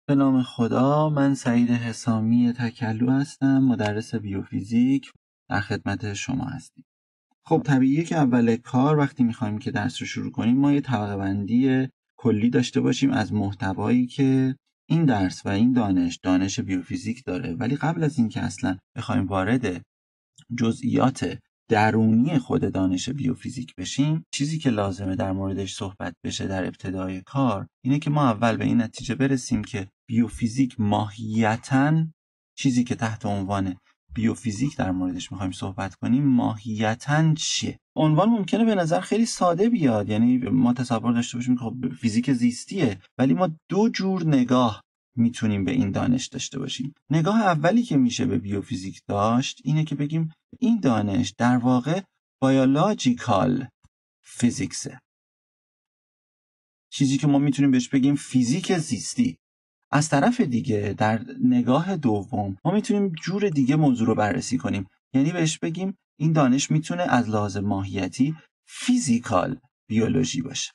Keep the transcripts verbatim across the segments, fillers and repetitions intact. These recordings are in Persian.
به نام خدا، من سعید حسامی تکلو هستم، مدرس بیوفیزیک در خدمت شما هستیم. خب طبیعیه که اول کار وقتی میخوایم که درس رو شروع کنیم ما یه طبقه بندی کلی داشته باشیم از محتوایی که این درس و این دانش دانش بیوفیزیک داره. ولی قبل از این که اصلا بخوایم وارد جزئیات درونی خود دانش بیوفیزیک بشیم، چیزی که لازمه در موردش صحبت بشه در ابتدای کار اینه که ما اول به این نتیجه برسیم که بیوفیزیک ماهیتاً، چیزی که تحت عنوان بیوفیزیک در موردش میخوایم صحبت کنیم ماهیتاً چیه. عنوان ممکنه به نظر خیلی ساده بیاد، یعنی ما تصور داشته باشیم که خب فیزیک زیستیه، ولی ما دو جور نگاه میتونیم به این دانش داشته باشیم. نگاه اولی که میشه به بیوفیزیک داشت اینه که بگیم این دانش در واقع بیولوژیکال فیزیکسه، چیزی که ما میتونیم بهش بگیم فیزیک زیستی. از طرف دیگه در نگاه دوم ما میتونیم جور دیگه موضوع رو بررسی کنیم، یعنی بهش بگیم این دانش میتونه از لحاظ ماهیتی فیزیکال بیولوژی باشه،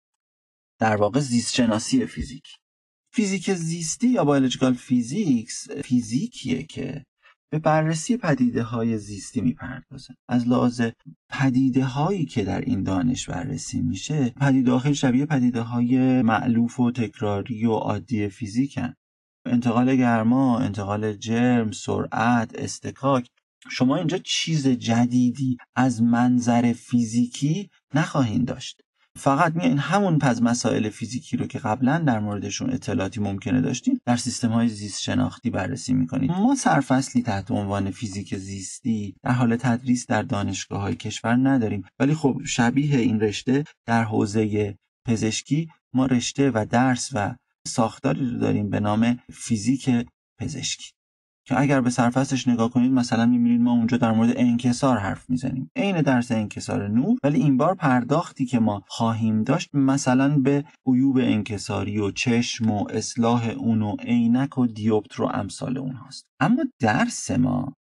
در واقع زیست شناسی فیزیک. فیزیک زیستی یا بیولوژیکال فیزیکس فیزیکیه که به بررسی پدیده های زیستی میپردازه. از لحاظ پدیده هایی که در این دانش بررسی میشه، پدیده ها خیلی شبیه پدیده های مألوف و تکراری و عادی فیزیکن. انتقال گرما، انتقال جرم، سرعت، اصطکاک. شما اینجا چیز جدیدی از منظر فیزیکی نخواهید داشت. فقط میایین همون پس مسائل فیزیکی رو که قبلا در موردشون اطلاعاتی ممکنه داشتین در سیستم‌های زیست شناختی بررسی میکنید. ما سرفصلی تحت عنوان فیزیک زیستی در حال تدریس در دانشگاه‌های کشور نداریم، ولی خب شبیه این رشته در حوزه پزشکی ما رشته و درس و ساختاری رو داریم به نام فیزیک پزشکی که اگر به سرفصلش نگاه کنید مثلا می‌بینید ما اونجا در مورد انکسار حرف میزنیم، عین درس انکسار نور، ولی این بار پرداختی که ما خواهیم داشت مثلا به عیوب انکساری و چشم و اصلاح اون و عینک و دیوپتر و امثال اون هاست. اما درس ما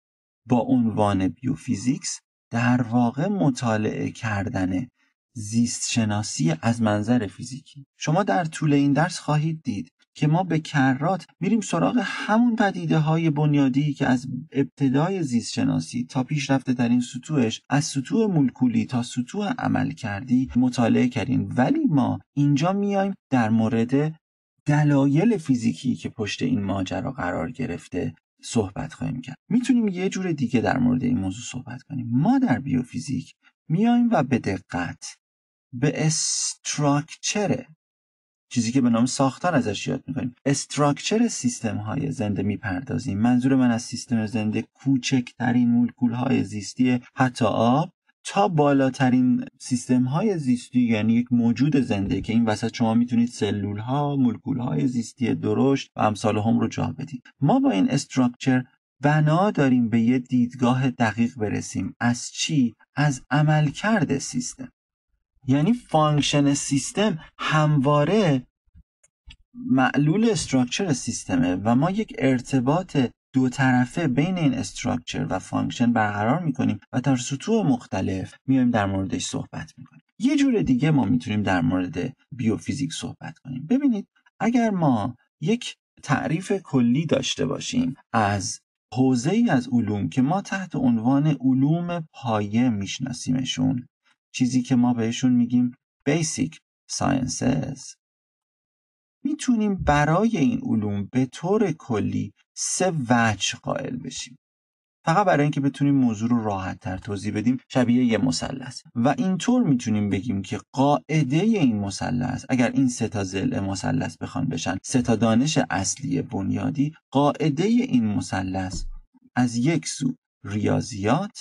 با عنوان بیوفیزیکس در واقع مطالعه کردن زیست شناسی از منظر فیزیکی. شما در طول این درس خواهید دید که ما به کرات میریم سراغ همون پدیده های بنیادی که از ابتدای زیست شناسی تا پیشرفته در این سطوحش، از سطوح مولکولی تا سطوح عملکردی مطالعه کردیم، ولی ما اینجا میایم در مورد دلایل فیزیکی که پشت این ماجرا قرار گرفته صحبت خواهیم کرد. میتونیم یه جور دیگه در مورد این موضوع صحبت کنیم. ما در بیوفیزیک میایم و به دقت به استراکچر، چیزی که به نام ساختار ازش یاد میکنیم، استراکچر سیستم های زنده میپردازیم. منظور من از سیستم زنده کوچکترین مولکول های زیستی حتی آب تا بالاترین سیستم های زیستی، یعنی یک موجود زنده که این وسط شما میتونید سلول ها، مولکول های زیستی درشت و امثال هم رو جا بدید. ما با این استراکچر بنا داریم به یه دیدگاه دقیق برسیم. از چی؟ از عملکرد سیستم. یعنی فانکشن سیستم همواره معلول استراکچر سیستمه و ما یک ارتباط دو طرفه بین این استراکچر و فانکشن برقرار میکنیم و در سطوح مختلف میایم در موردش صحبت میکنیم. یه جور دیگه ما میتونیم در مورد بیوفیزیک صحبت کنیم. ببینید، اگر ما یک تعریف کلی داشته باشیم از حوزه‌ای از علوم که ما تحت عنوان علوم پایه میشناسیمشون، چیزی که ما بهشون میگیم Basic Sciences، میتونیم برای این علوم به طور کلی سه وجه قائل بشیم. فقط برای اینکه بتونیم موضوع رو راحت تر توضیح بدیم، شبیه یه مثلث. و اینطور میتونیم بگیم که قاعده این مثلث، اگر این سه تا ضلع مثلث بخوان بشن سه تا دانش اصلی بنیادی، قاعده این مثلث از یک سو ریاضیات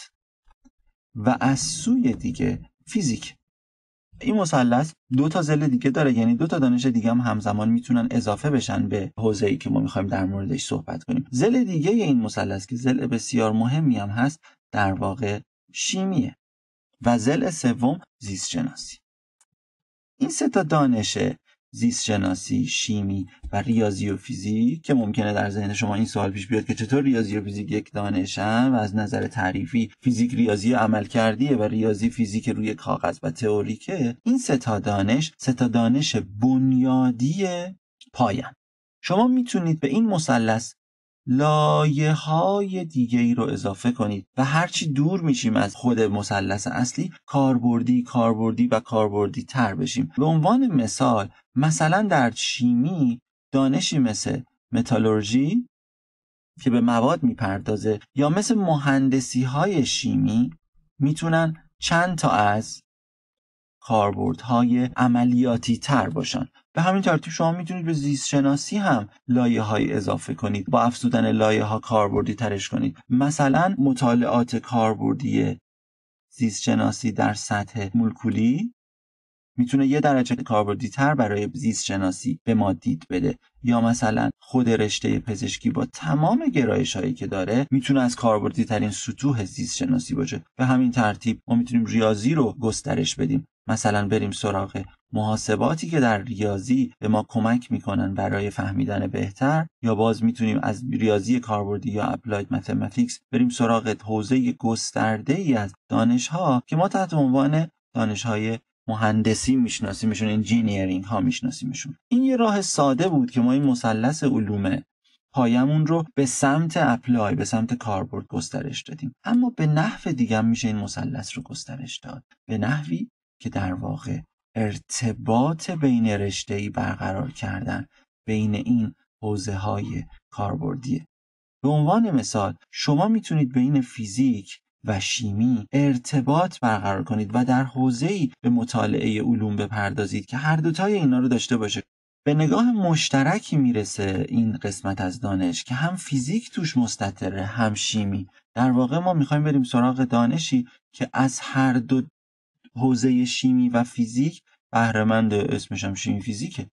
و از سوی دیگه فیزیک. این مثلث دو تا ضلع دیگه داره، یعنی دو تا دانش دیگه هم همزمان میتونن اضافه بشن به حوزه‌ای که ما میخوایم در موردش صحبت کنیم. ضلع دیگه این مثلث که ضلع بسیار مهمی هم هست در واقع شیمیه و ضلع سوم زیست شناسی. این سه تا دانش زیست شناسی، شیمی و ریاضی و فیزیک که ممکنه در ذهن شما این سوال پیش بیاد که چطور ریاضی و فیزیک یک دانشن و از نظر تعریفی فیزیک ریاضی عملکردیه و ریاضی فیزیک روی کاغذ و تئوریکه. این سه تا دانش سه تا دانش بنیادی پایان. شما میتونید به این مثلث لایه های دیگه ای رو اضافه کنید و هرچی دور میشیم از خود مثلث اصلی کاربردی کاربردی و کاربردی تر بشیم. به عنوان مثال مثلا در شیمی دانشی مثل متالورژی که به مواد میپردازه یا مثل مهندسی های شیمی میتونن چند تا از کاربردهای عملیاتی تر باشن. به همین ترتیب شما میتونید به زیست شناسی هم لایه های اضافه کنید، با افزودن لایه ها کاربردی ترش کنید. مثلا مطالعات کاربردی زیست شناسی در سطح مولکولی میتونه یه درجه کاربردی تر برای زیست شناسی به ما دید بده، یا مثلا خود رشته پزشکی با تمام گرایش هایی که داره میتونه از کاربردی ترین سطوح زیست شناسی باشه. به همین ترتیب ما میتونیم ریاضی رو گسترش بدیم، مثلا بریم سراغ محاسباتی که در ریاضی به ما کمک میکنن برای فهمیدن بهتر، یا باز میتونیم از ریاضی کاربردی یا اپلاید متماتیکس بریم سراغ حوزه گسترده ای از دانش ها که ما تحت عنوان دانش های مهندسی میشناسیمشون، انجینیرینگ ها میشناسیمشون. این یه راه ساده بود که ما این مثلث علوم پایمون رو به سمت اپلای، به سمت کاربرد گسترش دادیم. اما به نحو دیگه میشه این مثلث رو گسترش داد، به نحوی که در واقع ارتباط بین رشته‌ای برقرار کردن بین این حوزه های کاربردیه. به عنوان مثال شما میتونید بین فیزیک و شیمی ارتباط برقرار کنید و در حوزه‌ای به مطالعه علوم بپردازید که هر دوتای اینا رو داشته باشه. به نگاه مشترکی میرسه این قسمت از دانش که هم فیزیک توش مستتره هم شیمی. در واقع ما میخوایم بریم سراغ دانشی که از هر دو حوزه شیمی و فیزیک بهره مند، اسمش هم شیمی فیزیکه.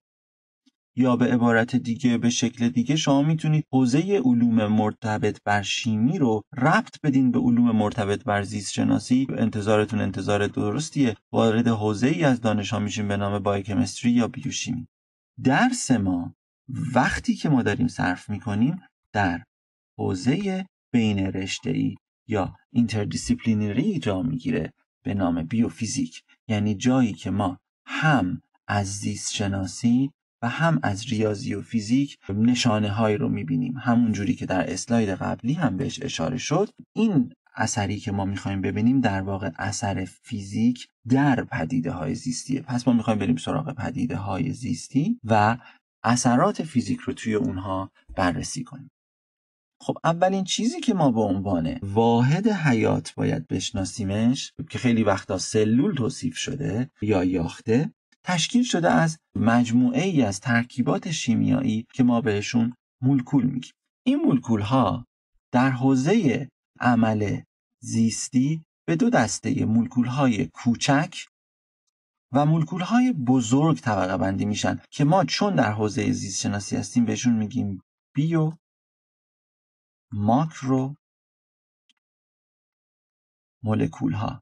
یا به عبارت دیگه، به شکل دیگه، شما میتونید حوزه علوم مرتبط بر شیمی رو ربط بدین به علوم مرتبط بر زیست شناسی. انتظارتون انتظار درستیه، وارد حوزه ای از دانش ها میشین به نام بایوکمستری یا بیوشیمی. درس ما وقتی که ما داریم صرف میکنیم در حوزه بین رشته‌ای یا اینتردیسیپلینری جا میگیره به نام بیوفیزیک، یعنی جایی که ما هم از زیست شناسی و هم از ریاضی و فیزیک نشانه های رو میبینیم. همون جوری که در اسلاید قبلی هم بهش اشاره شد، این اثری که ما میخوایم ببینیم در واقع اثر فیزیک در پدیده های زیستیه. پس ما میخوایم بریم سراغ پدیده های زیستی و اثرات فیزیک رو توی اونها بررسی کنیم. خب اولین چیزی که ما به عنوان واحد حیات باید بشناسیمش که خیلی وقتا سلول توصیف شده یا یاخته، تشکیل شده از مجموعه ای از ترکیبات شیمیایی که ما بهشون مولکول میگیم. این مولکول ها در حوزه عمل زیستی به دو دسته مولکول های کوچک و مولکول های بزرگ طبقه بندی میشن که ما چون در حوزه زیست شناسی هستیم بهشون میگیم بیو، ماکرو مولکول ها،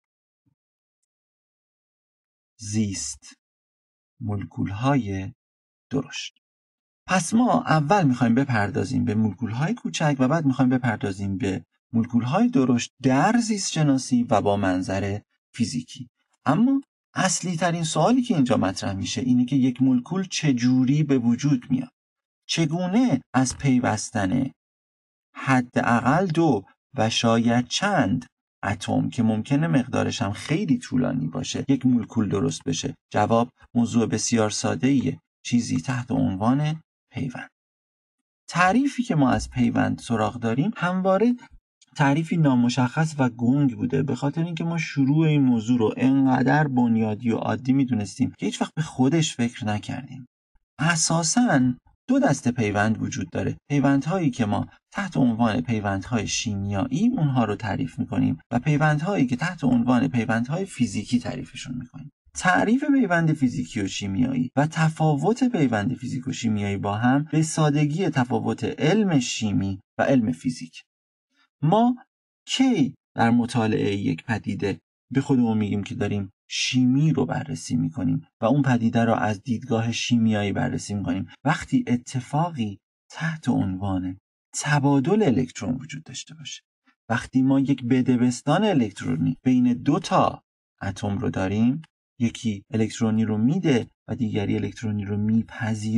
زیست مولکول های درشت. پس ما اول میخوایم بپردازیم به مولکول های کوچک و بعد میخوایم بپردازیم به مولکول های درشت در زیست شناسی و با منظر فیزیکی. اما اصلی ترین سوالی که اینجا مطرح میشه اینه که یک مولکول چجوری به وجود میاد؟ چگونه از پیوستن حداقل دو و شاید چند اتم که ممکنه مقدارش هم خیلی طولانی باشه یک مولکول درست بشه؟ جواب موضوع بسیار ساده ایه، چیزی تحت عنوان پیوند. تعریفی که ما از پیوند سراغ داریم همواره تعریفی نامشخص و گنگ بوده، به خاطر اینکه ما شروع این موضوع رو انقدر بنیادی و عادی میدونستیم که هیچ وقت به خودش فکر نکردیم. اساساً دو دسته پیوند وجود داره. پیوندهایی که ما تحت عنوان پیوندهای شیمیایی اونها رو تعریف میکنیم و پیوندهایی که تحت عنوان پیوندهای فیزیکی تعریفشون میکنیم. تعریف پیوند فیزیکی و شیمیایی و تفاوت پیوند فیزیک و شیمیایی با هم به سادگی تفاوت علم شیمی و علم فیزیک. ما کی در مطالعه یک پدیده به خودمون میگیم که داریم شیمی رو بررسی میکنیم و اون پدیده رو از دیدگاه شیمیایی بررسی میکنیم؟ وقتی اتفاقی تحت عنوان تبادل الکترون وجود داشته باشه. وقتی ما یک بدبستان الکترونی بین دو تا اتم رو داریم، یکی الکترونی رو میده و دیگری الکترونی رو میپذیره،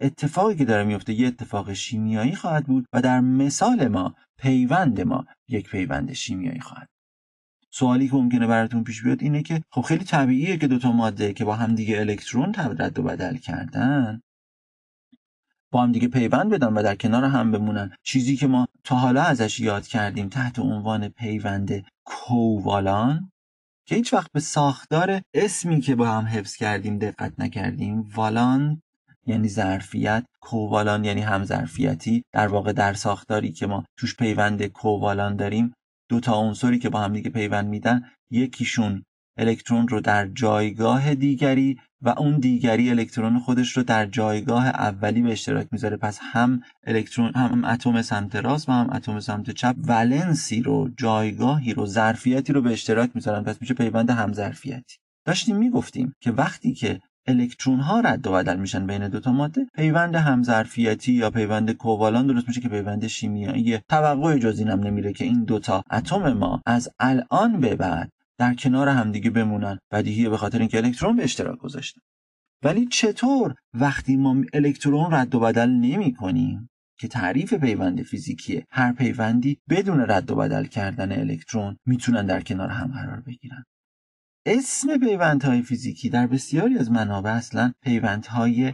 اتفاقی که داره میفته یه اتفاق شیمیایی خواهد بود و در مثال ما پیوند ما یک پیوند شیمیایی خواهد. سوالی که ممکنه براتون پیش بیاد اینه که خب خیلی طبیعیه که دوتا ماده که با هم دیگه الکترون رد و بدل کردن با هم دیگه پیوند بدن و در کنار هم بمونن. چیزی که ما تا حالا ازش یاد کردیم تحت عنوان پیوند کووالان که هیچ وقت به ساختار اسمی که با هم حفظ کردیم دقت نکردیم. والان یعنی ظرفیت، کووالان یعنی هم ظرفیتی. در واقع در ساختاری که ما توش پیوند کووالان داریم دو تا عنصری که با هم دیگه پیوند میدن یکیشون الکترون رو در جایگاه دیگری و اون دیگری الکترون خودش رو در جایگاه اولی به اشتراک میذاره. پس هم الکترون هم اتم سمت راست و هم اتم سمت چپ ولنسی رو، جایگاهی رو، ظرفیتی رو به اشتراک میذارن. پس میشه پیوند هم ظرفیتی. داشتیم میگفتیم که وقتی که الکترون ها رد و بدل میشن بین دو تا ماده پیوند هم ظرفیتی یا پیوند کووالان درست میشه که پیوند شیمیایی. توقع جز اینم نمیره که این دو تا اتم ما از الان به بعد در کنار همدیگه بمونن. بدیهیه به خاطر اینکه الکترون به اشتراک گذاشتن. ولی چطور وقتی ما الکترون رد و بدل نمی کنیم که تعریف پیوند فیزیکیه، هر پیوندی بدون رد و بدل کردن الکترون میتونن در کنار هم قرار بگیرن؟ اسم پیوندهای فیزیکی در بسیاری از منابع اصلا پیوندهای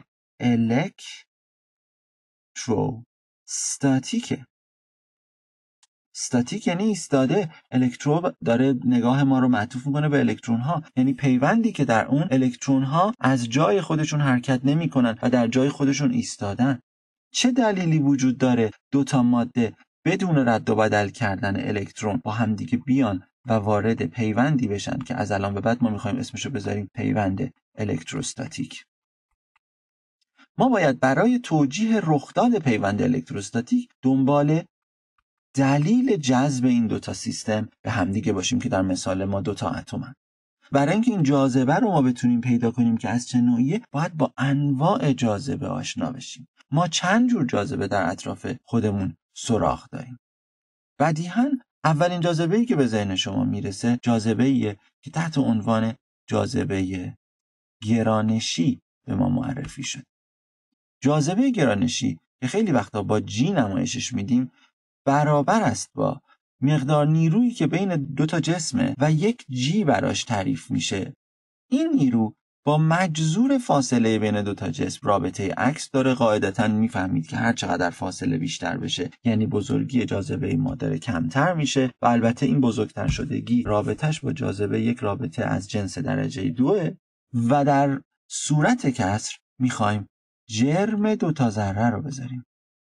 الکتروستاتیکه. استاتیک یعنی ایستاده. الکترو داره نگاه ما رو معطوف میکنه به الکترون ها، یعنی پیوندی که در اون الکترون ها از جای خودشون حرکت نمی کنن و در جای خودشون ایستادن. چه دلیلی وجود داره دو تا ماده بدون رد و بدل کردن الکترون با همدیگه بیان و وارد پیوندی بشن که از الان به بعد ما میخوایم اسمشو بذاریم پیوند الکتروستاتیک؟ ما باید برای توجیه رخداد پیوند الکتروستاتیک دنبال دلیل جذب این دوتا سیستم به همدیگه باشیم که در مثال ما دوتا اتمن. برای اینکه این جاذبه رو ما بتونیم پیدا کنیم که از چه نوعیه باید با انواع جاذبه آشنا بشیم. ما چند جور جاذبه در اطراف خودمون سراغ داریم. بدیهاً اولین جاذبه‌ای که به ذهن شما میرسه جاذبه‌ایه که تحت عنوان جاذبه گرانشی به ما معرفی شد. جاذبه گرانشی که خیلی وقتا با جی نمایشش میدیم برابر است با مقدار نیرویی که بین دو تا جسمه و یک جی براش تعریف میشه. این نیرو با مجذور فاصله بین دو تا جسم رابطه عکس داره. قاعدتاً میفهمید که هر چقدر فاصله بیشتر بشه یعنی بزرگی جاذبه ما داره کمتر میشه و البته این بزرگتر شدگی رابطش با جاذبه یک رابطه از جنس درجه دوه و در صورت کسر میخوایم جرم دو تا ذره رو بذاریم.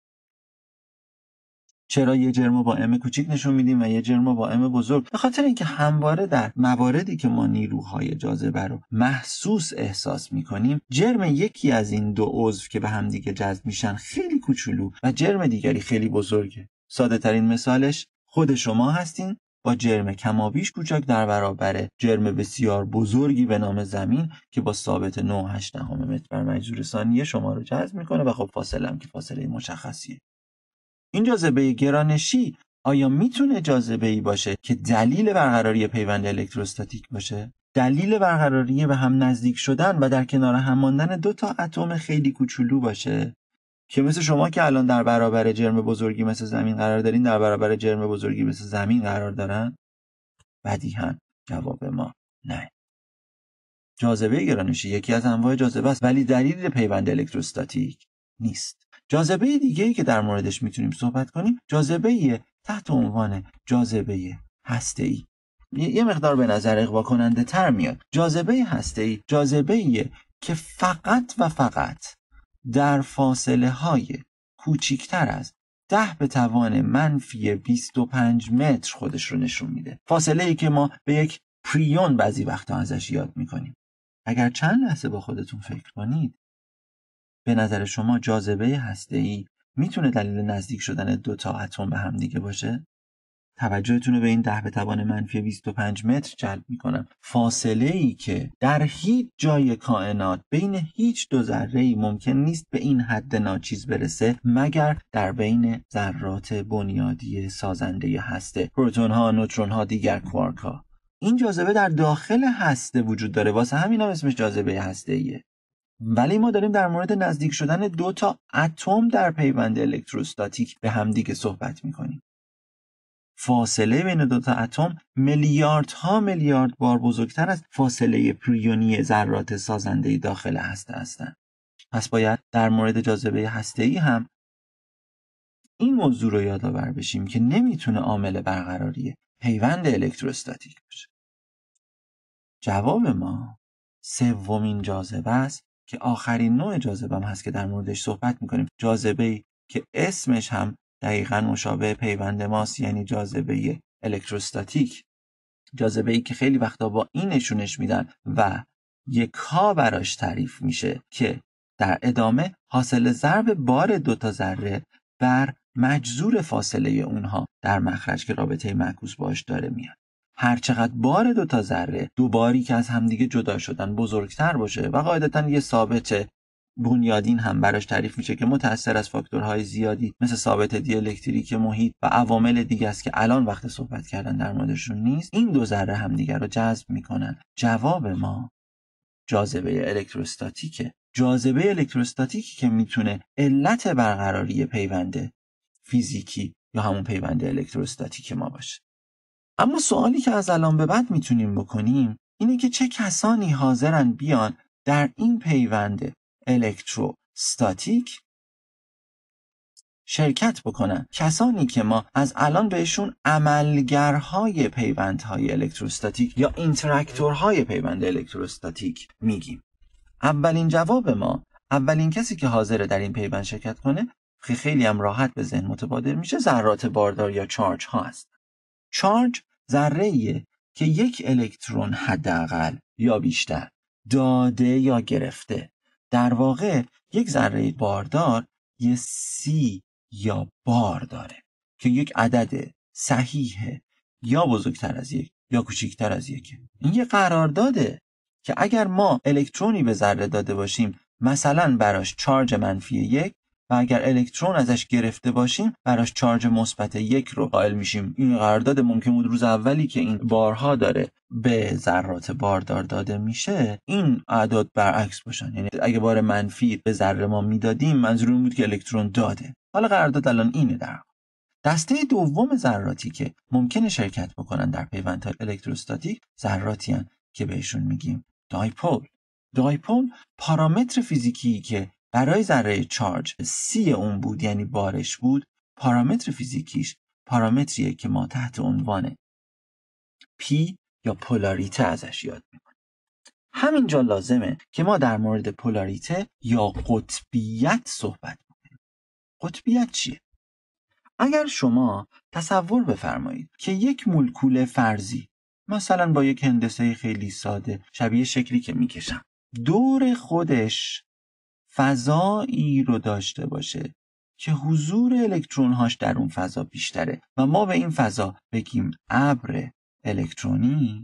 چرا یه جرم با ام کوچیک نشون میدیم و یه جرم با ام بزرگ؟ به خاطر اینکه همواره در مواردی که ما نیروهای جاذبه رو محسوس احساس میکنیم جرم یکی از این دو عضو که به هم دیگه جذب میشن خیلی کوچولو و جرم دیگری خیلی بزرگه. ساده ترین مثالش خود شما هستین با جرم کمابیش کوچک در برابر جرم بسیار بزرگی به نام زمین که با ثابت نه و هشت دهم متر بر مجذور ثانیه شما رو جذب میکنه و خب فاصله هم که فاصله مشخصیه. این جاذبه گرانشی آیا میتونه جاذبه‌ای باشه که دلیل برقراری پیوند الکتروستاتیک باشه؟ دلیل برقراری به هم نزدیک شدن و در کنار هم ماندن دو تا اتم خیلی کوچولو باشه که مثل شما که الان در برابر جرم بزرگی مثل زمین قرار دارین در برابر جرم بزرگی مثل زمین قرار دارن؟ بدیهاً جواب ما نه. جاذبه گرانشی یکی از انواع جاذبه است ولی دلیل پیوند الکتروستاتیک نیست. جاذبه دیگه‌ای که در موردش میتونیم صحبت کنیم جاذبه تحت عنوان جاذبه هسته‌ای. یه مقدار به نظر اغوا کننده تر میاد. جاذبه هسته‌ای جاذبه‌ایه که فقط و فقط در فاصله های کوچیکتر از ده به توان منفی بیست و پنج متر خودش رو نشون میده. فاصله ای که ما به یک پریون بعضی وقتا ازش یاد میکنیم. اگر چند لحظه با خودتون فکر کنید به نظر شما جاذبه هسته‌ای میتونه دلیل نزدیک شدن دو تا اتم به هم دیگه باشه؟ توجهتون رو به این ده به توان منفی بیست و پنج متر جلب میکنم. فاصله ای که در هیچ جای کائنات بین هیچ دو ذره‌ای ممکن نیست به این حد ناچیز برسه مگر در بین ذرات بنیادی سازنده هسته، پروتون ها، نوترون ها، دیگر کوارک ها. این جاذبه در داخل هسته وجود داره، واسه همین هم اسمش جاذبه هسته‌ایه. ولی ما داریم در مورد نزدیک شدن دو تا اتم در پیوند الکتروستاتیک به همدیگه صحبت میکنیم. فاصله بین دو تا اتم میلیاردها میلیارد بار بزرگتر از فاصله پریونی ذرات سازنده داخل هسته هستند. پس باید در مورد جاذبه هسته‌ای هم این موضوع رو یادآور بشیم که نمیتونه عامل برقراری پیوند الکتروستاتیک باشه. جواب ما سومین جاذبه است که آخرین نوع جاذبه هم هست که در موردش صحبت میکنیم. جاذبه‌ای که اسمش هم دقیقاً مشابه پیوند ماست، یعنی جاذبه الکتروستاتیک. جاذبه‌ای که خیلی وقتا با این نشونش میدن و یک ها براش تعریف میشه که در ادامه حاصل ضرب بار دو تا ذره بر مجذور فاصله اونها در مخرج که رابطه معکوس باش داره میاد. هر چقدر بار دو تا ذره دو باری که از همدیگه جدا شدن بزرگتر باشه و قاعدتاً یه ثابت بنیادین هم براش تعریف میشه که متأثر از فاکتورهای زیادی مثل ثابت دی‌الکتریک محیط و عوامل دیگه است که الان وقت صحبت کردن در موردشون نیست، این دو ذره همدیگه رو جذب میکنن. جواب ما جاذبه الکتروستاتیکه. جاذبه الکتروستاتیکی که میتونه علت برقراری پیوند فیزیکی یا همون پیوند الکتروستاتیک ما باشه. اما سوالی که از الان به بعد میتونیم بکنیم اینه که چه کسانی حاضرن بیان در این پیوند الکتروستاتیک شرکت بکنن؟ کسانی که ما از الان بهشون عملگرهای پیوندهای الکتروستاتیک یا اینتراکتورهای پیوند الکتروستاتیک میگیم. اولین جواب ما، اولین کسی که حاضره در این پیوند شرکت کنه که خیلی هم راحت به ذهن متبادر میشه، ذرات باردار یا چارج ها هست. چارج ذره‌ایه که یک الکترون حداقل یا بیشتر داده یا گرفته. در واقع یک ذره باردار یه سی یا بار داره که یک عدد صحیحه، یا بزرگتر از یک یا کوچکتر از یک. این یه قرارداده که اگر ما الکترونی به ذره داده باشیم، مثلا براش چارج منفی یک، و اگر الکترون ازش گرفته باشیم براش چارج مثبت یک رو قائل میشیم. این قرارداد ممکن بود روز اولی که این بارها داره به ذرات باردار داده میشه این اعداد برعکس باشن، یعنی اگه بار منفی به ذره ما میدادیم منظور این بود که الکترون داده. حالا قرارداد الان اینه. در دسته دوم ذراتی که ممکنه شرکت بکنن در پیوندهای الکتروستاتیک ذراتی هستند که بهشون میگیم دایپول. دایپول پارامتر فیزیکی که برای ذره چارج سی اون بود، یعنی بارش بود، پارامتر فیزیکیش پارامتریه که ما تحت عنوان پی یا پولاریته ازش یاد میکنیم. همینجا لازمه که ما در مورد پولاریته یا قطبیت صحبت بکنیم. قطبیت چیه؟ اگر شما تصور بفرمایید که یک مولکول فرضی، مثلا با یک هندسه خیلی ساده شبیه شکلی که میکشم، دور خودش فضایی رو داشته باشه که حضور الکترون‌هاش در اون فضا بیشتره و ما به این فضا بگیم ابر الکترونی،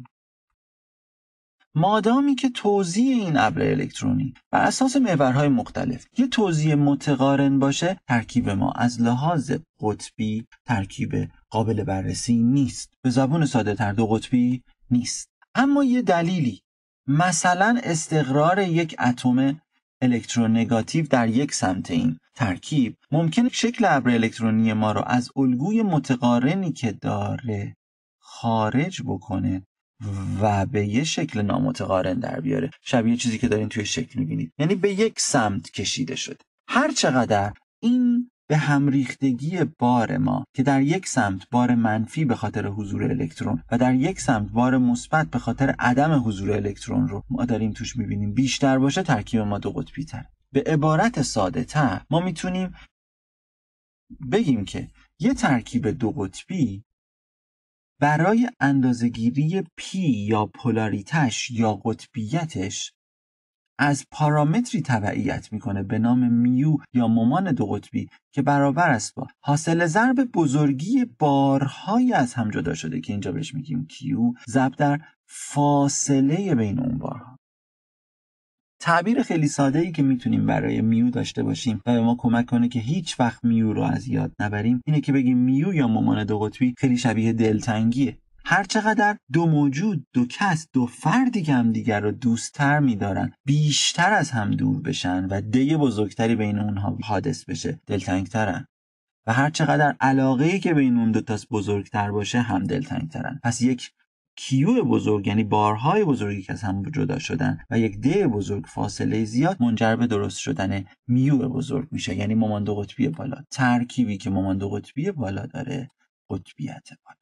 مادامی که توزیع این ابر الکترونی بر اساس محورهای مختلف یه توزیع متقارن باشه، ترکیب ما از لحاظ قطبی ترکیب قابل بررسی نیست. به زبون ساده تر دو قطبی نیست. اما یه دلیلی، مثلا استقرار یک اتم الکترونگاتیو در یک سمت این ترکیب، ممکنه شکل ابر الکترونی ما رو از الگوی متقارنی که داره خارج بکنه و به یه شکل نامتقارن در بیاره، شبیه چیزی که دارین توی شکل میبینید، یعنی به یک سمت کشیده شده. هر چقدر این به همریختگی بار ما که در یک سمت بار منفی به خاطر حضور الکترون و در یک سمت بار مثبت به خاطر عدم حضور الکترون رو ما داریم توش میبینیم بیشتر باشه، ترکیب ما دو قطبی تر. به عبارت ساده تر ما میتونیم بگیم که یه ترکیب دو قطبی برای اندازه‌گیری پی یا پولاریتش یا قطبیتش از پارامتری تبعیت میکنه به نام میو یا ممان دو قطبی که برابر است با حاصل ضرب بزرگی بارهای از هم جدا شده که اینجا بهش میگیم کیو ضرب در فاصله بین اون بارها. تعبیر خیلی ساده ای که میتونیم برای میو داشته باشیم و به ما کمک کنه که هیچ وقت میو رو از یاد نبریم اینه که بگیم میو یا ممان دو قطبی خیلی شبیه دلتنگیه. هر چقدر دو موجود، دو کس، دو فردی که هم دیگر رو دوستتر می‌دارن، بیشتر از هم دور بشن و دی بزرگتری بین اونها حادث بشه، دلتنگترن. و هر چقدر علاقه‌ای که بین اون دو تاست بزرگتر باشه، هم دلتنگترن. پس یک کیو بزرگ، یعنی بارهای بزرگی که از هم جدا شدن، و یک دی بزرگ، فاصله زیاد، منجر به درست شدن میو بزرگ میشه، یعنی مامان دو قطبی بالا. ترکیبی که مامان دو قطبی بالا داره قطبیت بالا.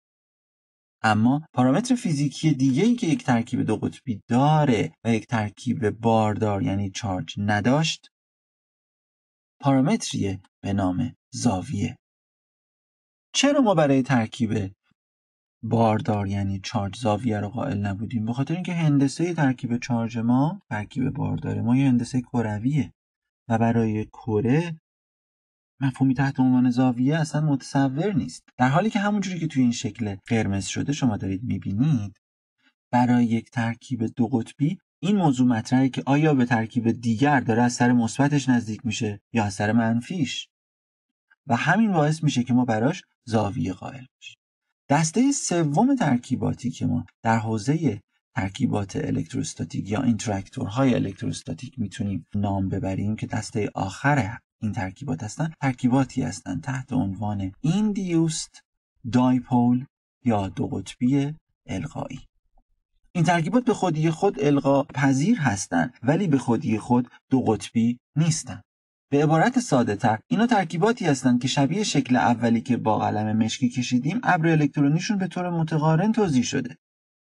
اما پارامتر فیزیکی دیگه‌ای که یک ترکیب دو قطبی داره و یک ترکیب باردار یعنی چارج نداشت، پارامتریه به نام زاویه. چرا ما برای ترکیب باردار یعنی چارج زاویه رو قائل نبودیم؟ به خاطر اینکه هندسه ترکیب چارج ما، ترکیب باردار ما، یه هندسه کرویه و برای کره مفهومی تحت عنوان زاویه اصلا متصور نیست. در حالی که همونجوری که توی این شکل قرمز شده شما دارید میبینید، برای یک ترکیب دو قطبی این موضوع مطرحه که آیا به ترکیب دیگر داره از سر مثبتش نزدیک میشه یا از سر منفیش، و همین باعث میشه که ما براش زاویه قائل بشیم. دسته سوم ترکیباتی که ما در حوزه ترکیبات الکتروستاتیک یا اینتراکتورهای الکتروستاتیک میتونیم نام ببریم که دسته آخر این ترکیبات هستن، ترکیباتی هستن تحت عنوان ایندیوست دایپول یا دو قطبی القایی. این ترکیبات به خودی خود القا پذیر هستند ولی به خودی خود دو قطبی نیستن. به عبارت ساده تر، اینا ترکیباتی هستند که شبیه شکل اولی که با قلم مشکی کشیدیم، ابر الکترونیشون به طور متقارن توزیع شده.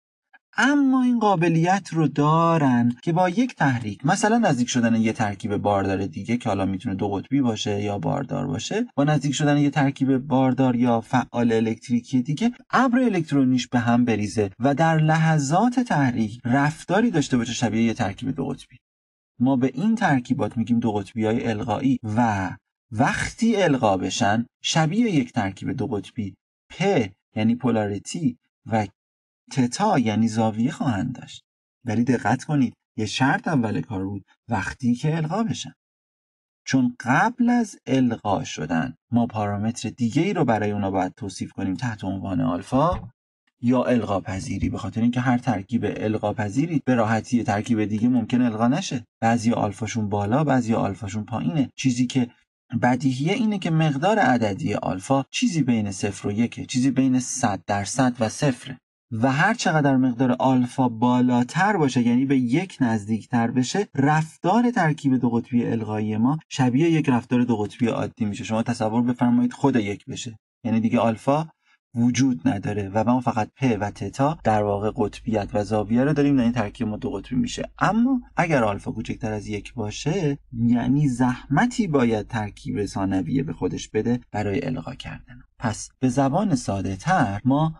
اما این قابلیت رو دارن که با یک تحریک، مثلا نزدیک شدن یه ترکیب باردار دیگه که حالا میتونه دو قطبی باشه یا باردار باشه، با نزدیک شدن یه ترکیب باردار یا فعال الکتریکی دیگه، ابر الکترونیش به هم بریزه و در لحظات تحریک رفتاری داشته باشه شبیه یه ترکیب دو قطبی. ما به این ترکیبات میگیم دو قطبی‌های القایی و وقتی القا بشن شبیه یک ترکیب دو قطبی پ یعنی پولاریتی و تتا یعنی زاویه خواهند داشت. ولی دقت کنید یه شرط اول کار بود، وقتی که القا بشن. چون قبل از القا شدن ما پارامتر دیگه ای رو برای اونا باید توصیف کنیم تحت عنوان آلفا یا القا پذیری، به خاطر اینکه هر ترکیب القا پذیری به راحتی ترکیب دیگه ممکن القا نشه. بعضی آلفاشون بالا، بعضی آلفاشون پایینه. چیزی که بدیهیه اینه که مقدار عددی آلفا چیزی بین صفر و یکه، چیزی بین صد درصد و صفره. و هر چقدر مقدار آلفا بالاتر باشه، یعنی به یک نزدیکتر بشه، رفتار ترکیب دو قطبی القایی ما شبیه یک رفتار دو قطبی عادی میشه. شما تصور بفرمایید خود یک بشه، یعنی دیگه آلفا وجود نداره و ما فقط پ و تتا در واقع قطبیت و زاویه رو داریم، یعنی ترکیب ما دو قطبی میشه. اما اگر آلفا کوچکتر از یک باشه، یعنی زحمتی باید ترکیب ثانویه به خودش بده برای القا کردن. پس به زبان ساده تر ما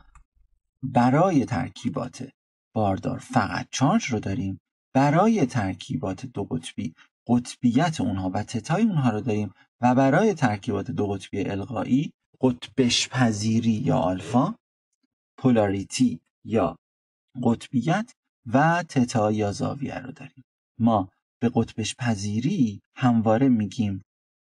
برای ترکیبات باردار فقط چارج رو داریم، برای ترکیبات دو قطبی قطبیت اونها و تتای اونها رو داریم و برای ترکیبات دو قطبی القایی قطبش پذیری یا آلفا، پولاریتی یا قطبیت و تتا یا زاویه رو داریم. ما به قطبش پذیری همواره میگیم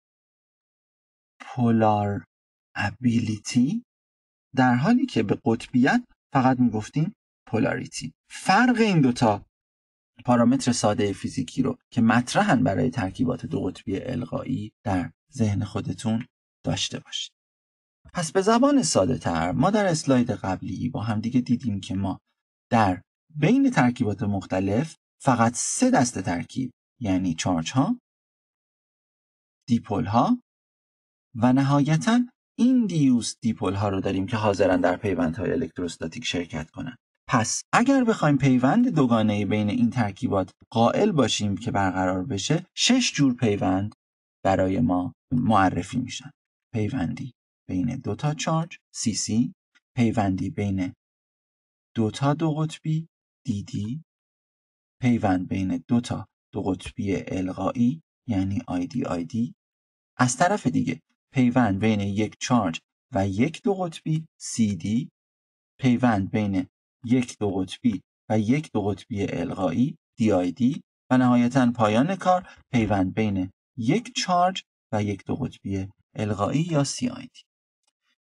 پولار ابیلیتی، در حالی که به قطبیت فقط میگفتیم پولاریتی. فرق این دوتا پارامتر ساده فیزیکی رو که مطرحن برای ترکیبات دو قطبی القایی در ذهن خودتون داشته باشید. پس به زبان ساده تر، ما در اسلاید قبلی با هم دیگه دیدیم که ما در بین ترکیبات مختلف فقط سه دسته ترکیب، یعنی چارج ها، دیپول ها و نهایتاً ایندیوس دیپول ها رو داریم که حاضرن در پیوندهای الکتروستاتیک شرکت کنن. پس اگر بخوایم پیوند دوگانه بین این ترکیبات قائل باشیم که برقرار بشه، شش جور پیوند برای ما معرفی میشن. پیوندی بین دو تا چارج سی سی، پیوندی بین دو تا دو قطبی دی دی، پیوند بین دو تا دو قطبی القایی یعنی آی دی آی دی، از طرف دیگه پیوند بین یک چارج و یک دو قطبی سی دی، پیوند بین یک دو قطبی و یک دو قطبی القایی دی آی دی و نهایتاً پایان کار پیوند بین یک چارج و یک دو قطبی القایی یا سی آی دی.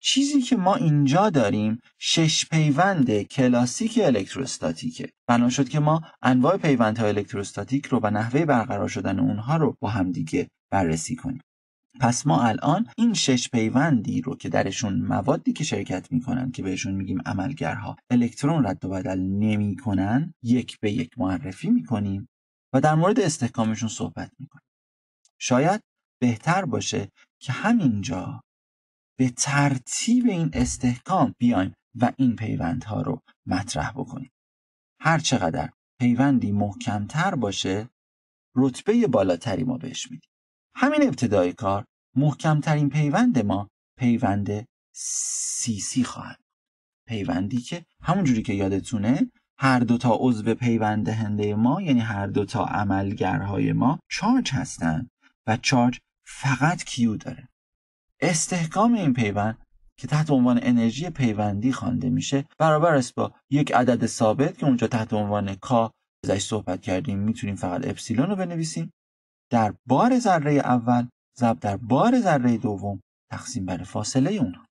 چیزی که ما اینجا داریم شش پیوند کلاسیک الکتروستاتیکه. بنا شد که ما انواع پیوندهای الکتروستاتیک رو و نحوه برقرار شدن اونها رو با هم دیگه بررسی کنیم. پس ما الان این شش پیوندی رو که درشون موادی که شرکت میکنن که بهشون میگیم عملگرها الکترون رد و بدل نمیکنن یک به یک معرفی میکنیم و در مورد استحکامشون صحبت میکنیم. شاید بهتر باشه که همینجا به ترتیب این استحکام بیایم و این پیوندها رو مطرح بکنیم. هر چقدر پیوندی محکمتر باشه رتبه بالاتری ما بهش میدیم. همین ابتدای کار محکمترین پیوند ما پیوند سی سی خواهد. پیوندی که همونجوری که یادتونه هر دو تا عضو پیوند دهنده ما یعنی هر دو تا عملگرهای ما چارج هستن و چارج فقط کیو داره. استحکام این پیوند که تحت عنوان انرژی پیوندی خوانده میشه برابر است با یک عدد ثابت که اونجا تحت عنوان کا ازش صحبت کردیم، میتونیم فقط اپسیلون رو بنویسیم، در بار ذره اول ضرب در بار ذره دوم تقسیم بر فاصله اونها.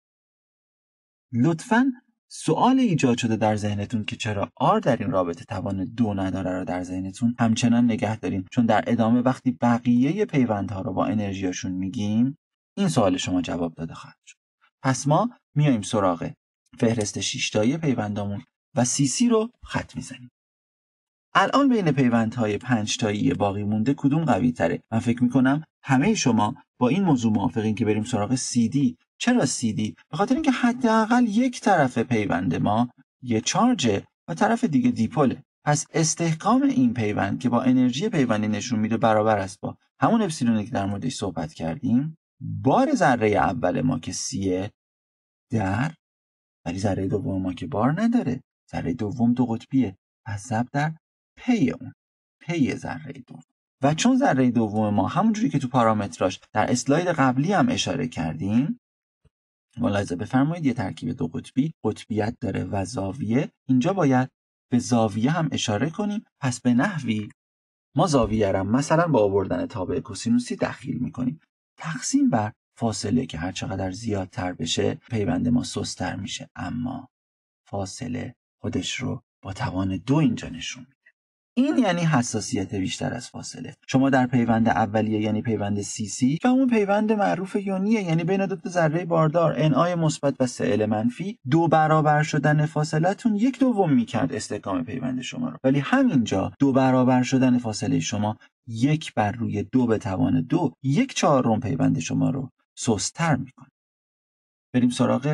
لطفاً سوال ایجاد شده در ذهنتون که چرا آر در این رابطه توان دو نداره رو در ذهنتون همچنان نگه دارین، چون در ادامه وقتی بقیه پیوندها رو با انرژیاشون میگیم این سوال شما جواب داده خواهد شد. پس ما میایم سراغ فهرست شش تایی پیوندامون و سی سی رو خط میزنیم. الان بین پیوندهای پنج تایی باقی مونده کدوم قوی تره؟ من فکر میکنم همه شما با این موضوع موافقین که بریم سراغ سی دی. چرا سی دی؟ به خاطر اینکه حداقل یک طرف پیوند ما یه چارجه و طرف دیگه دیپوله. پس استحکام این پیوند که با انرژی پیوندی نشون میده برابر است با همون اپسیلونی که در موردش صحبت کردیم. بار ذره اول ما که سیه در ولی ذره دوم ما که بار نداره. ذره دوم دو قطبیه. پس ضرب در پی اون پی ذره دوم. و چون ذره دوم ما همونجوری که تو پارامتراش در اسلاید قبلی هم اشاره کردیم ملاحظه بفرمایید یه ترکیب دو قطبی قطبیت داره و زاویه، اینجا باید به زاویه هم اشاره کنیم. پس به نحوی ما زاویه را مثلا با آوردن تابع کوسینوسی دخیل میکنیم تقسیم بر فاصله که هر چقدر زیادتر بشه پیوند ما سست‌تر میشه، اما فاصله خودش رو با توان دو اینجا نشون میده. این یعنی حساسیت بیشتر از فاصله. شما در پیوند اولیه یعنی پیوند سی سی که همون پیوند معروف یونیه، یعنی بین دو تا ذره باردار ان آی مثبت و سه ال منفی، دو برابر شدن فاصله‌تون یک دوم میکرد استحکام پیوند شما رو، ولی همینجا دو برابر شدن فاصله شما یک بر روی دو به توان دو یک چهارم پیوند شما رو سست‌تر میکنه. بریم سراغ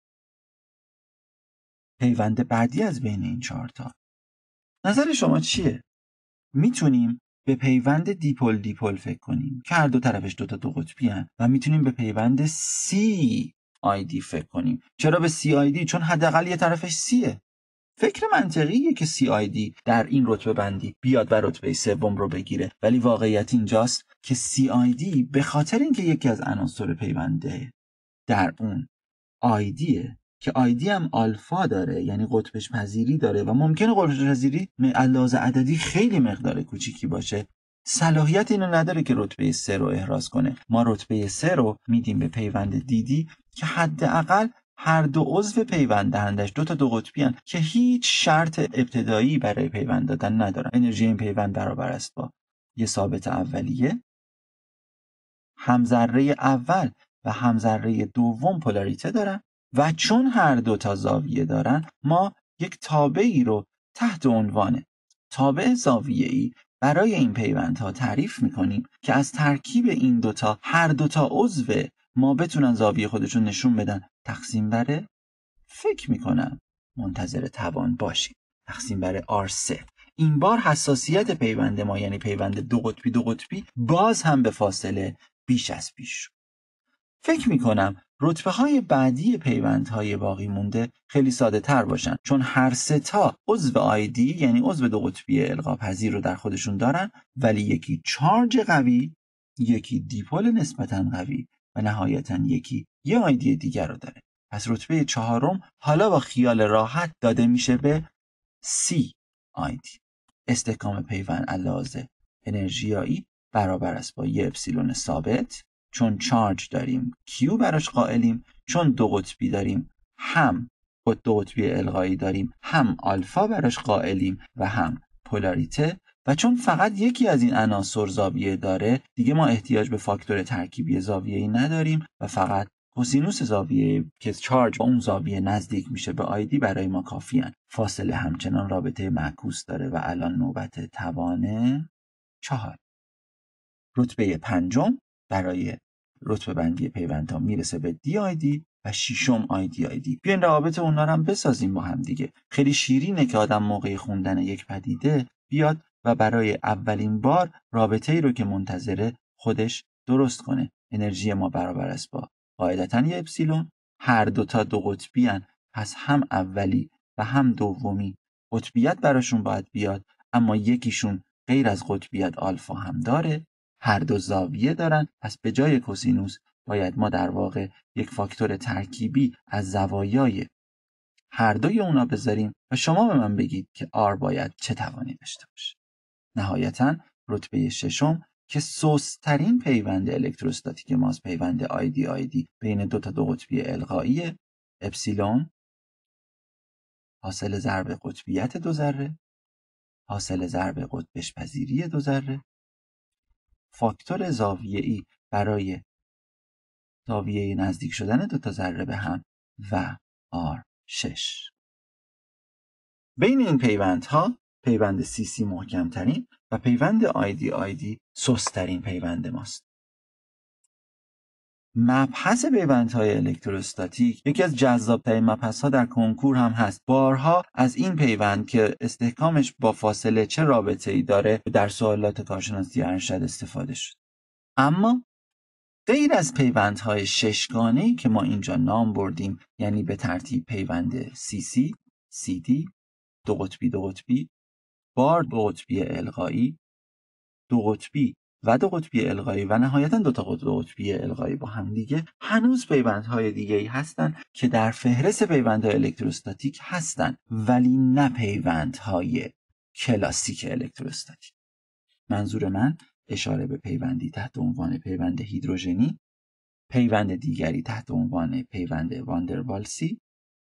پیوند بعدی از بین این چهار تا. نظر شما چیه؟ میتونیم به پیوند دیپول دیپول فکر کنیم که هر دو طرفش دو تا دو قطبی هن و میتونیم به پیوند سی آی دی فکر کنیم. چرا به سی آی دی؟ چون حداقل یه طرفش سیه. فکر منطقیه که سی آی دی در این رتبه بندی بیاد و رتبه سوم رو بگیره، ولی واقعیت اینجاست که سی آی دی به خاطر اینکه یکی از عناصر پیونده در اون آیدیه که آیدی هم آلفا داره، یعنی قطبش پذیری داره و ممکنه قطبش پذیری علاوه عددی خیلی مقدار کوچیکی باشه، صلاحیت اینو نداره که رتبه سه رو احراز کنه. ما رتبه سه رو میدیم به پیوند دیدی که حداقل هر دو عضو پیوند دهندش دو تا دو قطبی هن که هیچ شرط ابتدایی برای پیوند دادن ندارن. انرژی این پیوند برابر است با یه ثابت اولیه، همذره اول و همذره دوم پولاریته دارن و چون هر دو تا زاویه دارن ما یک تابعی رو تحت عنوان تابع زاویه‌ای برای این پیوندها تعریف میکنیم که از ترکیب این دوتا هر دوتا عضو ما بتونن زاویه خودشون نشون بدن تقسیم بر فکر میکنم منتظر توان باشید تقسیم بر آر سه. این بار حساسیت پیوند ما یعنی پیوند دو قطبی دو قطبی باز هم به فاصله بیش از پیش. فکر میکنم رتبه های بعدی پیوندهای باقی مونده خیلی ساده تر باشن چون هر سه تا عضو آیدی یعنی عضو دو قطبی القا پذیر رو در خودشون دارن، ولی یکی چارج قوی، یکی دیپول نسبتاً قوی و نهایتاً یکی یه آیدی دیگر رو داره. پس رتبه چهارم حالا با خیال راحت داده میشه به سی آیدی. استحکام پیوند علاوه انرژیایی برابر است با یه اپسیلون ثابت، چون چارج داریم کیو براش قائلیم، چون دو قطبی داریم هم دو قطبی القایی داریم هم آلفا براش قائلیم و هم پولاریته، و چون فقط یکی از این عناصر زاویه داره دیگه ما احتیاج به فاکتور ترکیبی زاویه‌ای نداریم و فقط کوسینوس زاویه که چارج با اون زاویه نزدیک میشه به آیدی برای ما کافیه. فاصله همچنان رابطه معکوس داره و الان نوبت توان چهار. رتبه پنجم برای رتبه بندی پیوندها میرسه به دی آی دی و ششم آی دی آی دی. بیاین روابط اونا رو هم بسازیم با هم دیگه. خیلی شیرینه که آدم موقع خوندن یک پدیده بیاد و برای اولین بار رابطه ای رو که منتظره خودش درست کنه. انرژی ما برابر است با قاعدتاً یه اپسیلون، هر دوتا دو قطبی هن، پس هم اولی و هم دومی قطبیت براشون باید بیاد، اما یکیشون غیر از قطبیت آلفا هم داره، هر دو زاویه دارن، پس به جای کوسینوس باید ما در واقع یک فاکتور ترکیبی از زوایای هر دوی اونا بذاریم و شما به من بگید که R باید چه توانی داشته باشه. نهایتاً رتبه ششم که سوسترین پیوند الکتروستاتیک ماست، پیوند آیدی آیدی بین دو تا دو قطبی القایی، اپسیلون حاصل ضرب قطبیت دو ذره، حاصل ضرب قطبش پذیری دو ذره، فاکتور زاویه‌ای برای زاویه نزدیک شدن دو تا ذره به هم و آر شش. بین این پیوندها پیوند سی سی محکمترین و پیوند آیدی آیدی سسترین پیوند ماست. مبحث پیوندهای الکتروستاتیک یکی از جذاب‌ترین مبحث‌ها در کنکور هم هست. بارها از این پیوند که استحکامش با فاصله چه رابطه‌ای داره در سوالات کارشناسی ارشد استفاده شد. اما غیر از پیوندهای ششگانه‌ای که ما اینجا نام بردیم، یعنی به ترتیب پیوند سی سی، سی دی، دو قطبی دو قطبی، بار دو قطبی القایی، دو قطبی و دو قطبی القایی و نهایتاً دو تا دو قطبی القایی با هم دیگه، هنوز پیوندهای دیگه‌ای هستن که در فهرست پیوندهای الکتروستاتیک هستن، ولی نه پیوندهای کلاسیک الکتروستاتیک. منظور من اشاره به پیوندی تحت عنوان پیوند هیدروژنی، پیوند دیگری تحت عنوان پیوند واندروالسی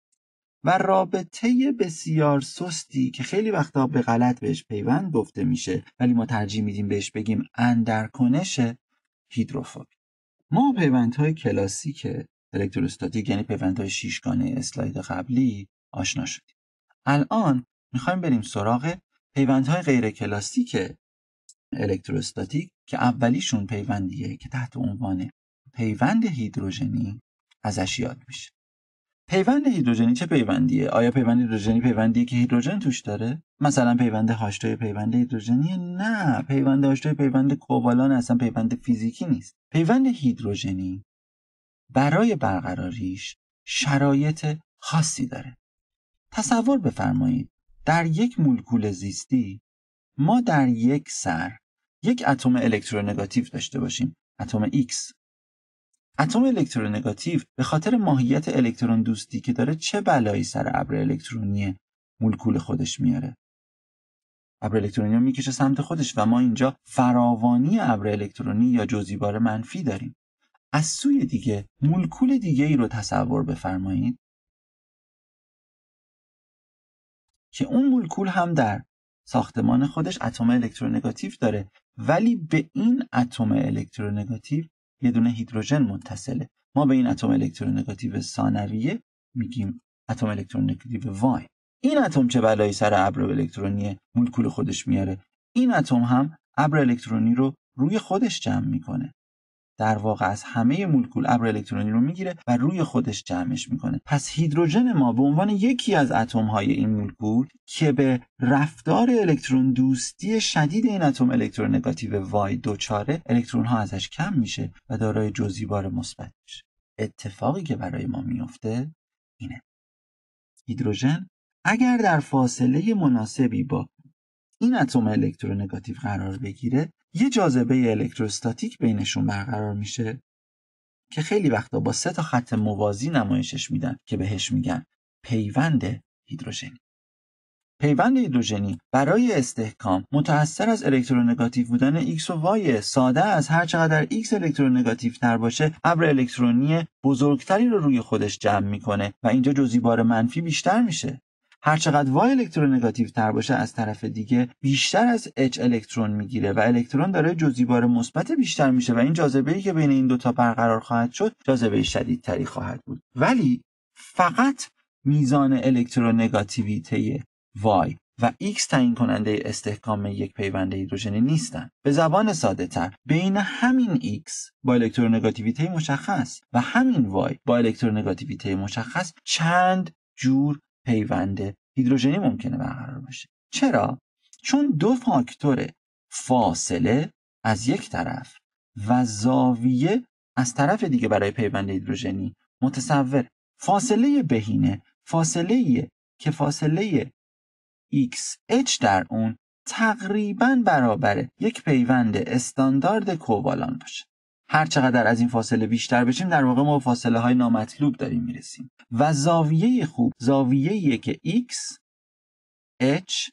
و رابطه بسیار سستی که خیلی وقتا به غلط بهش پیوند گفته میشه ولی ما ترجیح میدیم بهش بگیم اندرکنش هیدروفوبی. ما پیوندهای کلاسیک الکتروستاتیک یعنی پیوندهای شیشگانه اسلاید قبلی آشنا شدیم. الان میخوایم بریم سراغ پیوندهای غیر کلاسیک الکتروستاتیک که اولیشون پیوندیه که تحت عنوان پیوند هیدروژنی ازش یاد میشه. پیوند هیدروژنی چه پیوندیه؟ آیا پیوند هیدروژنی پیوندیه که هیدروژن توش داره؟ مثلا پیوند هاش دو پیوند هیدروژنیه؟ نه، پیوند هاش دو پیوند کووالان اصلا پیوند فیزیکی نیست. پیوند هیدروژنی برای برقراریش شرایط خاصی داره. تصور بفرمایید در یک مولکول زیستی ما در یک سر یک اتم الکترونگاتیو داشته باشیم، اتم X. اتم الکترونگاتیو به خاطر ماهیت الکترون دوستی که داره چه بلایی سر ابر الکترونی مولکول خودش میاره؟ ابر الکترونی رو میکشه سمت خودش و ما اینجا فراوانی ابر الکترونی یا جزیی‌بار منفی داریم. از سوی دیگه مولکول دیگه ای رو تصور بفرمایید که اون مولکول هم در ساختمان خودش اتم الکترونگاتیو داره، ولی به این اتم الکترونگاتیو یه دونه هیدروژن متصله. ما به این اتم الکترونگاتیو ثانویه میگیم اتم الکترونگاتیو وای. این اتم چه بلایی سر ابر الکترونی مولکول خودش میاره؟ این اتم هم ابر الکترونی رو روی خودش جمع میکنه. در واقع از همه مولکول ابر الکترونی رو میگیره و روی خودش جمعش میکنه. پس هیدروژن ما به عنوان یکی از اتم های این مولکول که به رفتار الکترون دوستی شدید این اتم الکترونگاتیو وای دوچاره، الکترون ها ازش کم میشه و دارای جزیی‌بار مثبت میشه. اتفاقی که برای ما میفته اینه: هیدروژن اگر در فاصله مناسبی با این اتم الکترونگاتیو قرار بگیره، یه جاذبه الکتروستاتیک بینشون برقرار میشه که خیلی وقتا با سه تا خط موازی نمایشش میدن که بهش میگن پیوند هیدروژنی. پیوند هیدروژنی برای استحکام متأثر از الکترونگاتیو بودن X و Y ساده از هر چقدر X الکترونگاتیو تر باشه ابر الکترونی بزرگتری رو روی خودش جمع میکنه و اینجا جزییبار منفی بیشتر میشه. هر چقدر Y الکترونگاتیو تر باشه از طرف دیگه بیشتر از H الکترون میگیره و الکترون داره جزییبار مثبت بیشتر میشه و این جاذبه‌ای که بین این دو تا برقرار خواهد شد جاذبه شدیدتری خواهد بود. ولی فقط میزان الکترونگاتیویته Y و X تعیین کننده استحکام یک پیوند هیدروژنی نیستن. به زبان ساده تر بین همین X با الکترونگاتیویته مشخص و همین Y با الکترونگاتیویته مشخص چند جور پیوند هیدروژنی ممکنه برقرار باشه. چرا؟ چون دو فاکتور فاصله از یک طرف و زاویه از طرف دیگه برای پیوند هیدروژنی متصور. فاصله بهینه فاصله که فاصله ایکس اچ در اون تقریباً برابر یک پیوند استاندارد کووالان باشه. هر چقدر از این فاصله بیشتر بشیم در واقع ما فاصله های نامطلوب داریم میرسیم و زاویه خوب زاویه‌ایه که X H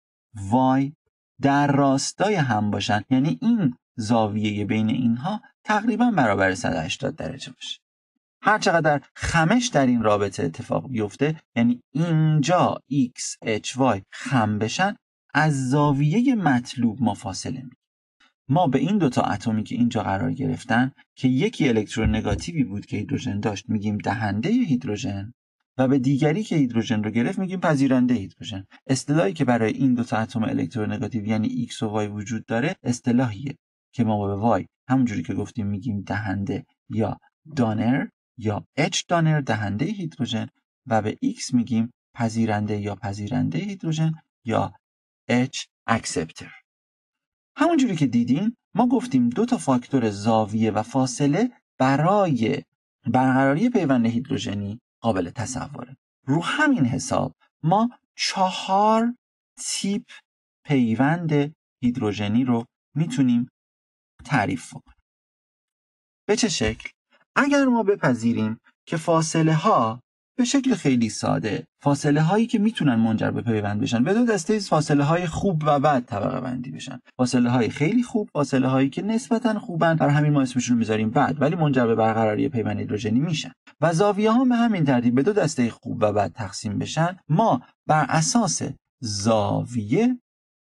Y در راستای هم باشن، یعنی این زاویه بین اینها تقریباً برابر صد و هشتاد درجه باشه. هر چقدر خمش در این رابطه اتفاق بیفته، یعنی اینجا X H Y خم بشن، از زاویه مطلوب ما فاصله میگیریم. ما به این دوتا اتمی که اینجا قرار گرفتن که یکی الکترون نگاتیوی بود که هیدروژن داشت میگیم دهنده هیدروژن و به دیگری که هیدروژن رو گرفت میگیم پذیرنده هیدروژن. اصطلاحی که برای این دوتا اتم الکترون نگاتیو یعنی X و Y وجود داره اصطلاحیه که ما به Y همونجوری که گفتیم میگیم دهنده یا دانر یا H دانر دهنده هیدروژن و به X میگیم پذیرنده یا پذیرنده هیدروژن یا H اکسپتر. همونجوری که دیدین ما گفتیم دو تا فاکتور زاویه و فاصله برای برقراری پیوند هیدروژنی قابل تصوره. رو همین حساب ما چهار تیپ پیوند هیدروژنی رو میتونیم تعریف کنیم. به چه شکل؟ اگر ما بپذیریم که فاصله ها به شکل خیلی ساده فاصله هایی که میتونن منجر به پیوند بشن به دو دسته فاصله های خوب و بد طبقه بندی بشن. فاصله های خیلی خوب، فاصله هایی که نسبتا خوبن، برای همین ما اسمشون رو میذاریم بد ولی منجر به برقراری پیوند هیدروژنی میشن. و زاویه ها به همین ترتیب به دو دسته خوب و بد تقسیم بشن. ما بر اساس زاویه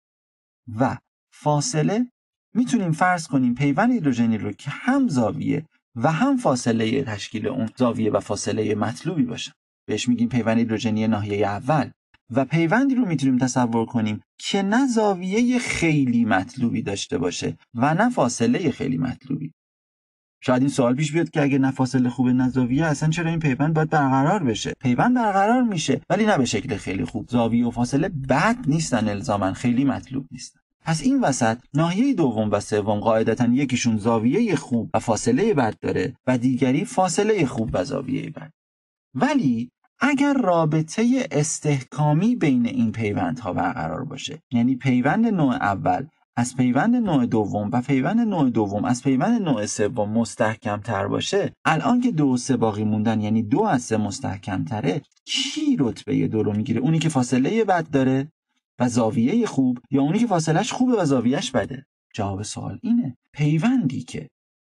و فاصله میتونیم فرض کنیم پیوند هیدروژنی رو که هم زاویه و هم فاصله تشکیل اون زاویه و فاصله مطلوبی باشه. بهش میگیم پیوند هیدروژنی ناحیه اول و پیوندی رو میتونیم تصور کنیم که نه زاویه خیلی مطلوبی داشته باشه و نه فاصله خیلی مطلوبی. شاید این سوال پیش بیاد که اگه نه فاصله خوبه نه زاویه اصلا چرا این پیوند باید برقرار بشه؟ پیوند برقرار میشه ولی نه به شکل خیلی خوب. زاویه و فاصله بد نیستن، الزاماً خیلی مطلوب نیستن. پس این وسط ناحیه دوم و سوم قاعدتاً یکیشون زاویه خوب و فاصله بد داره و دیگری فاصله خوب و زاویه بد. ولی اگر رابطه استحکامی بین این پیوندها برقرار باشه، یعنی پیوند نوع اول از پیوند نوع دوم و پیوند نوع دوم از پیوند نوع سوم مستحکم تر باشه، الان که دو و سه باقی موندن یعنی دو از سه مستحکم تره، کی رتبه دو رو میگیره؟ اونی که فاصله بد داره و زاویه خوب یا اونی که فاصلهش خوبه و زاویهش بده؟ جواب سوال اینه پیوندی که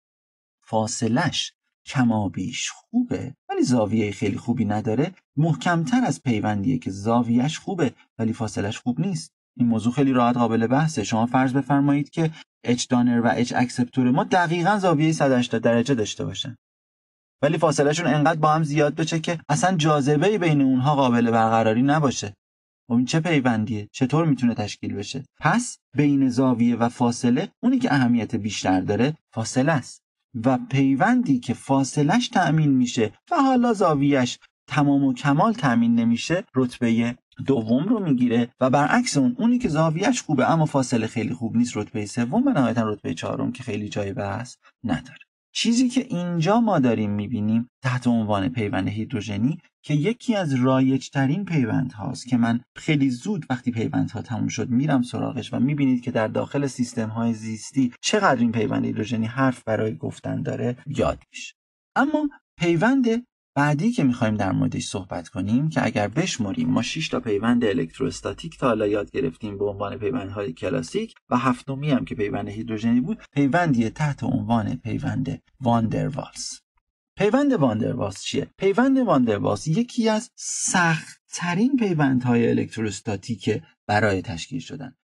فاصلهش کمابیش خوبه ولی زاویه خیلی خوبی نداره محکمتر از پیوندیه که زاویهش خوبه ولی فاصلهش خوب نیست. این موضوع خیلی راحت قابل بحثه. شما فرض بفرمایید که H دانر و H اکسپتور ما دقیقاً زاویه صد و هشتاد درجه داشته باشن ولی فاصلهشون انقدر با هم زیاد بشه که اصلا جاذبه بین اونها قابل برقراری نباشه. این چه پیوندیه؟ چطور میتونه تشکیل بشه؟ پس بین زاویه و فاصله اونی که اهمیت بیشتر داره فاصله است و پیوندی که فاصلش تأمین میشه و حالا زاویهش تمام و کمال تأمین نمیشه رتبه دوم رو میگیره و برعکس اون اونی که زاویهش خوبه اما فاصله خیلی خوب نیست رتبه سوم و نهایتا رتبه چهارم که خیلی جای بحث نداره. چیزی که اینجا ما داریم میبینیم تحت عنوان پیوند هیدروژنی که یکی از رایج‌ترین پیوند هاست که من خیلی زود وقتی پیوند ها تموم شد میرم سراغش و میبینید که در داخل سیستم های زیستی چقدر این پیوند هیدروژنی حرف برای گفتن داره یاد میشه. اما پیوند بعدی که میخوایم در موردش صحبت کنیم که اگر بشمریم ما شش تا پیوند الکتروستاتیک تا حالا یاد گرفتیم به عنوان پیوندهای کلاسیک و هفتمی هم که پیوند هیدروژنی بود، پیوندی تحت عنوان پیوند واندروالز. پیوند واندروالز چیه؟ پیوند واندروالز یکی از سخت‌ترین پیوندهای الکتروستاتیک برای تشکیل شدن.